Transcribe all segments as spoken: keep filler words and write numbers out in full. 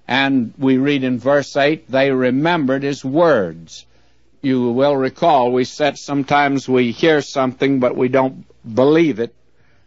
And we read in verse eight, they remembered his words. You will recall, we said sometimes we hear something, but we don't believe it.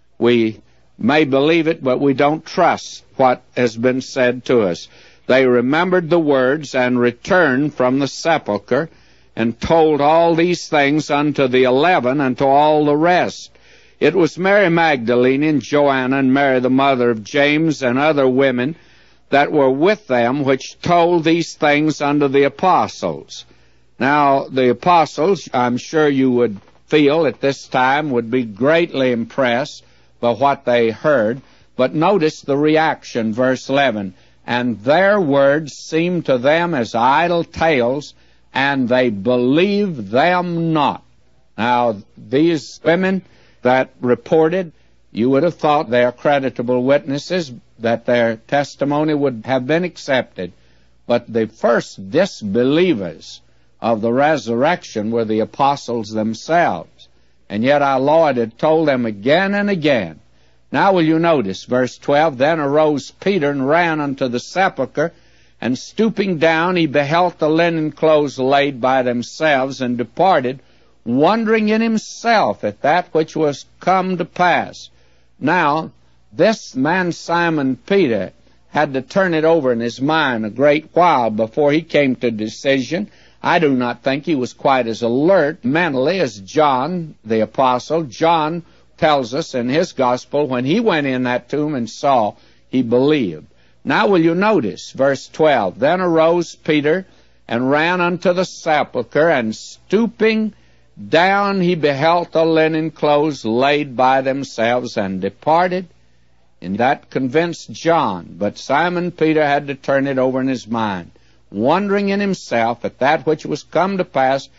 We may believe it, but we don't trust what has been said to us. They remembered the words and returned from the sepulchre and told all these things unto the eleven and to all the rest. It was Mary Magdalene and Joanna and Mary the mother of James and other women that were with them, which told these things unto the apostles. Now, the apostles, I'm sure you would feel at this time, would be greatly impressed by what they heard. But notice the reaction, verse eleven. And their words seemed to them as idle tales, and they believed them not. Now, these women that reported, you would have thought they are creditable witnesses, that their testimony would have been accepted. But the first disbelievers of the resurrection were the apostles themselves. And yet our Lord had told them again and again. Now will you notice, verse twelve, Then arose Peter and ran unto the sepulchre, and stooping down he beheld the linen clothes laid by themselves, and departed, wondering in himself at that which was come to pass. Now, this man Simon Peter had to turn it over in his mind a great while before he came to decision. I do not think he was quite as alert mentally as John, the apostle. John tells us in his gospel, when he went in that tomb and saw, he believed. Now will you notice, verse twelve, Then arose Peter and ran unto the sepulchre, and stooping down he beheld the linen clothes laid by themselves, and departed. And that convinced John, but Simon Peter had to turn it over in his mind, wondering in himself at that which was come to pass.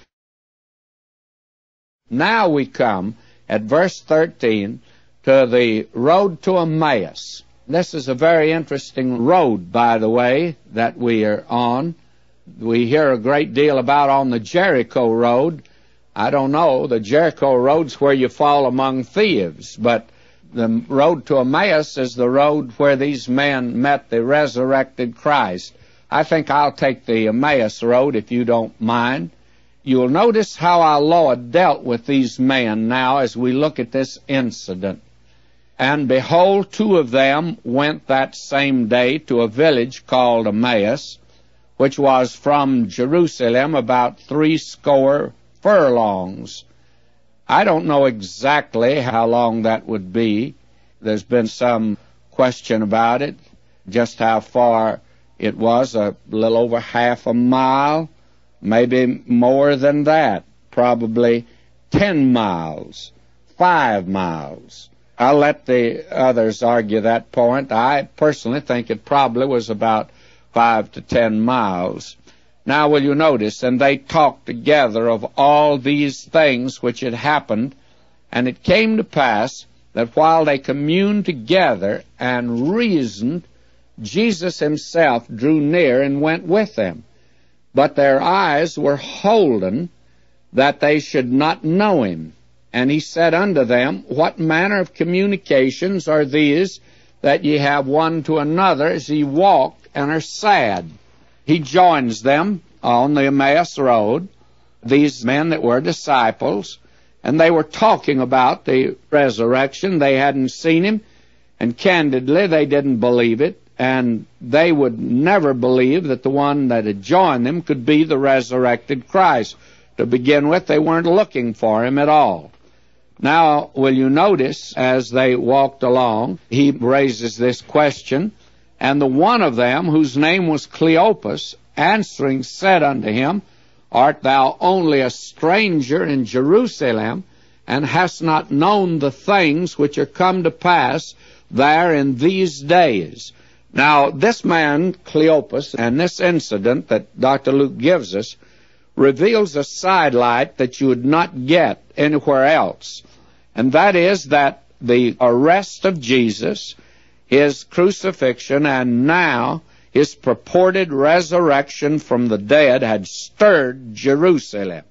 Now we come at verse thirteen to the road to Emmaus. This is a very interesting road, by the way, that we are on. We hear a great deal about on the Jericho road. I don't know, the Jericho road's where you fall among thieves, but the road to Emmaus is the road where these men met the resurrected Christ. I think I'll take the Emmaus road, if you don't mind. You'll notice how our Lord dealt with these men now as we look at this incident. And behold, two of them went that same day to a village called Emmaus, which was from Jerusalem about threescore furlongs. I don't know exactly how long that would be. There's been some question about it, just how far it was, a little over half a mile, maybe more than that, probably ten miles, five miles. I'll let the others argue that point. I personally think it probably was about five to ten miles. Now will you notice, and they talked together of all these things which had happened, and it came to pass that while they communed together and reasoned, Jesus himself drew near and went with them. But their eyes were holden that they should not know him. And he said unto them, What manner of communications are these that ye have one to another as ye walk and are sad? He joins them on the Emmaus road, these men that were disciples, and they were talking about the resurrection. They hadn't seen him, and candidly, they didn't believe it, and they would never believe that the one that had joined them could be the resurrected Christ. To begin with, they weren't looking for him at all. Now, will you notice, as they walked along, he raises this question, and the one of them, whose name was Cleopas, answering said unto him, Art thou only a stranger in Jerusalem, and hast not known the things which are come to pass there in these days? Now, this man, Cleopas, and this incident that Doctor Luke gives us, reveals a sidelight that you would not get anywhere else. And that is that the arrest of Jesus, his crucifixion, and now his purported resurrection from the dead had stirred Jerusalem.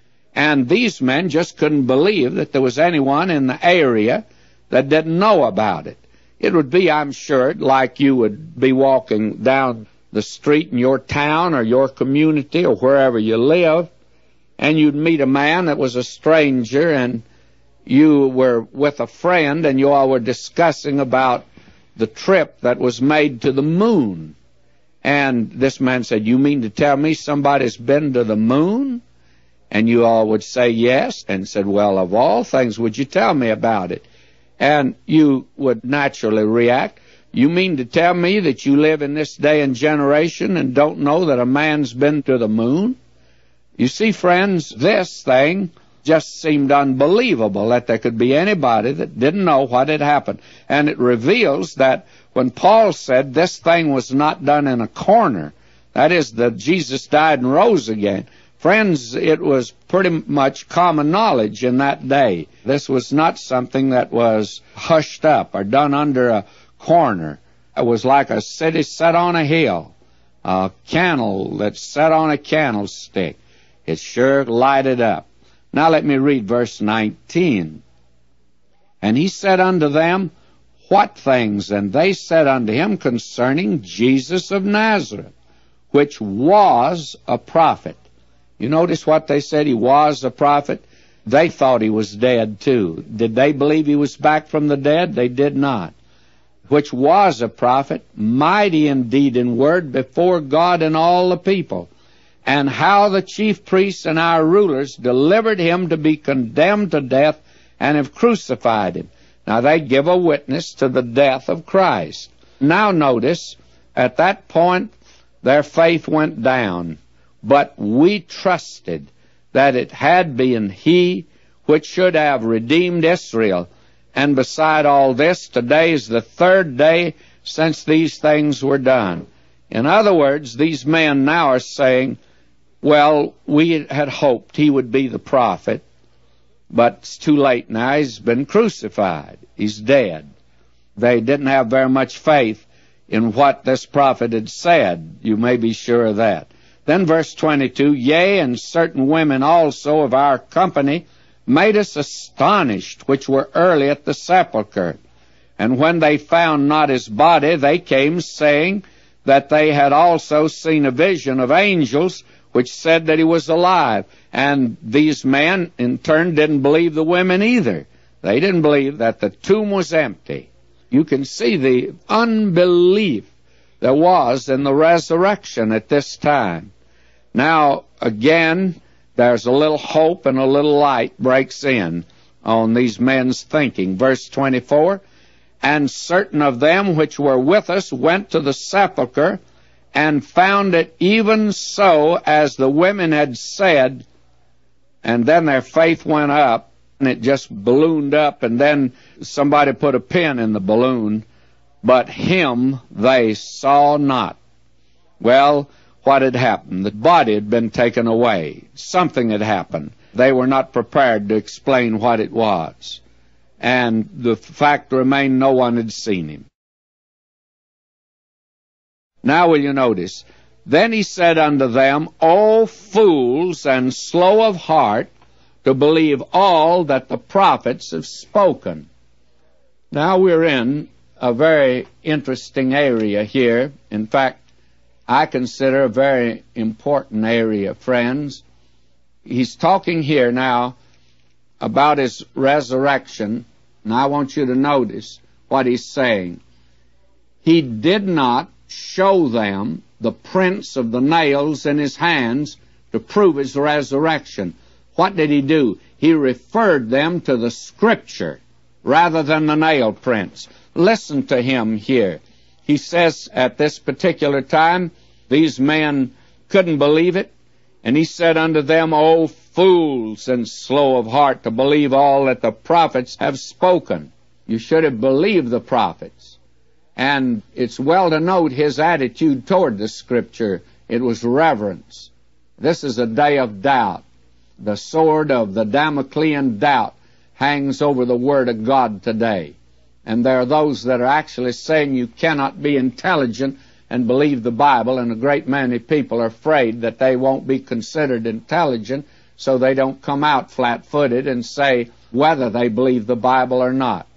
And these men just couldn't believe that there was anyone in the area that didn't know about it. It would be, I'm sure, like you would be walking down the street in your town or your community or wherever you live, and you'd meet a man that was a stranger, and you were with a friend, and you all were discussing about the trip that was made to the moon. And this man said, "You mean to tell me somebody's been to the moon?" And you all would say yes, and said, "Well, of all things, would you tell me about it?" And you would naturally react, "You mean to tell me that you live in this day and generation and don't know that a man's been to the moon?" You see, friends, this thing just seemed unbelievable, that there could be anybody that didn't know what had happened. And it reveals that when Paul said this thing was not done in a corner, that is, that Jesus died and rose again, friends, it was pretty much common knowledge in that day. This was not something that was hushed up or done under a corner. It was like a city set on a hill, a candle that's set on a candlestick. It sure lighted up. Now let me read verse nineteen. "And he said unto them, What things? And they said unto him concerning Jesus of Nazareth, which was a prophet." You notice what they said? He was a prophet. They thought he was dead too. Did they believe he was back from the dead? They did not. "Which was a prophet, mighty indeed in word before God and all the people. And how the chief priests and our rulers delivered him to be condemned to death and have crucified him." Now they give a witness to the death of Christ. Now notice, at that point their faith went down. "But we trusted that it had been he which should have redeemed Israel. And beside all this, today is the third day since these things were done." In other words, these men now are saying, well, we had hoped he would be the prophet, but it's too late now. He's been crucified. He's dead. They didn't have very much faith in what this prophet had said. You may be sure of that. Then verse twenty-two, "Yea, and certain women also of our company made us astonished, which were early at the sepulchre. And when they found not his body, they came, saying that they had also seen a vision of angels, which said that he was alive." And these men, in turn, didn't believe the women either. They didn't believe that the tomb was empty. You can see the unbelief there was in the resurrection at this time. Now, again, there's a little hope and a little light breaks in on these men's thinking. Verse twenty-four, "And certain of them which were with us went to the sepulchre, and found it even so as the women had said." And then their faith went up, and it just ballooned up, and then somebody put a pin in the balloon. "But him they saw not." Well, what had happened? The body had been taken away. Something had happened. They were not prepared to explain what it was. And the fact remained, no one had seen him. Now will you notice? "Then he said unto them, O fools, and slow of heart, to believe all that the prophets have spoken." Now we're in a very interesting area here. In fact, I consider a very important area, friends. He's talking here now about his resurrection, and I want you to notice what he's saying. "He did not show them the prints of the nails in his hands to prove his resurrection." What did he do? He referred them to the Scripture rather than the nail prints. Listen to him here. He says at this particular time, these men couldn't believe it, and he said unto them, O fools, and slow of heart to believe all that the prophets have spoken. You should have believed the prophets. And it's well to note his attitude toward the Scripture. It was reverence. This is a day of doubt. The sword of the Damoclean doubt hangs over the Word of God today. And there are those that are actually saying you cannot be intelligent and believe the Bible, and a great many people are afraid that they won't be considered intelligent, so they don't come out flat-footed and say whether they believe the Bible or not.